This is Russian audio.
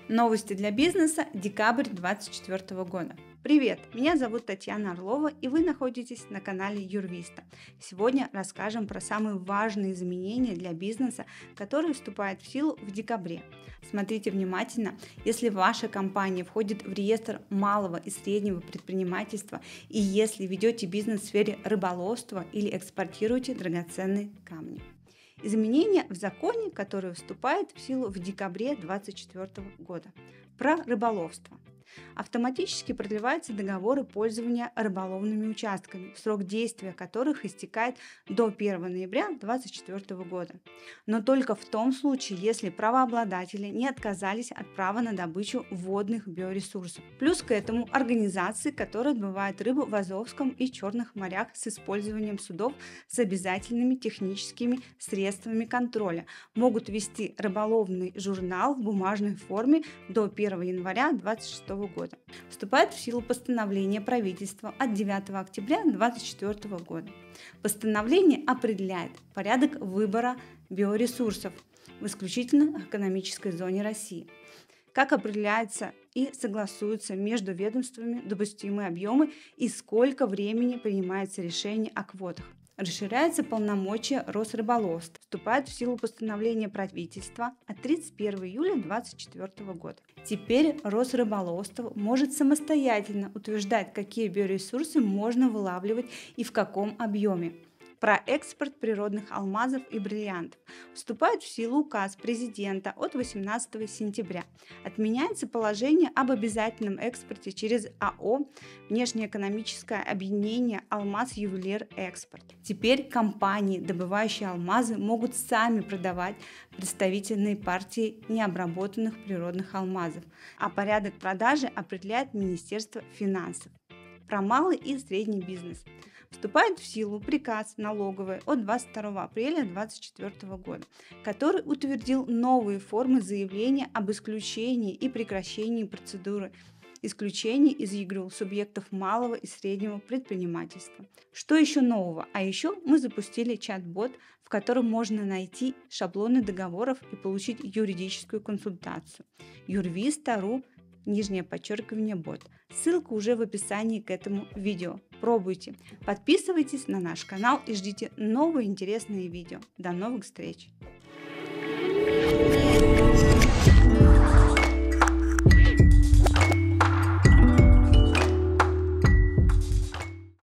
Новости для бизнеса, декабрь 2024 года. Привет, меня зовут Татьяна Орлова, и вы находитесь на канале Юрвиста. Сегодня расскажем про самые важные изменения для бизнеса, которые вступают в силу в декабре. Смотрите внимательно, если ваша компания входит в реестр малого и среднего предпринимательства, и если ведете бизнес в сфере рыболовства или экспортируете драгоценные камни. Изменения в законе, которые вступают в силу в декабре 2024 года. Про рыболовство. Автоматически продлеваются договоры пользования рыболовными участками, срок действия которых истекает до 1 ноября 2024 года. Но только в том случае, если правообладатели не отказались от права на добычу водных биоресурсов. Плюс к этому организации, которые отбывают рыбу в Азовском и Черных морях с использованием судов с обязательными техническими средствами контроля, могут вести рыболовный журнал в бумажной форме до 1 января 2026 года. Вступает в силу постановление правительства от 9 октября 2024 года. Постановление определяет порядок выбора биоресурсов в исключительно экономической зоне России. Как определяется и согласуются между ведомствами допустимые объемы и сколько времени принимается решение о квотах. Расширяются полномочия Росрыболовства. Вступает в силу постановление правительства от 31 июля 2024 года. Теперь Росрыболовство может самостоятельно утверждать, какие биоресурсы можно вылавливать и в каком объеме. Про экспорт природных алмазов и бриллиантов. Вступает в силу указ президента от 18 сентября. Отменяется положение об обязательном экспорте через АО «Внешнеэкономическое объединение Алмаз-Ювелир-Экспорт». Теперь компании, добывающие алмазы, могут сами продавать представительные партии необработанных природных алмазов, а порядок продажи определяет Министерство финансов. Про малый и средний бизнес. Вступает в силу приказ налоговый от 22 апреля 2024 года, который утвердил новые формы заявления об исключении и прекращении процедуры исключений из ЕГРЮЛ субъектов малого и среднего предпринимательства. Что еще нового? А еще мы запустили чат-бот, в котором можно найти шаблоны договоров и получить юридическую консультацию. Юрвиста.ру _бот. Ссылка уже в описании к этому видео. Пробуйте. Подписывайтесь на наш канал и ждите новые интересные видео. До новых встреч!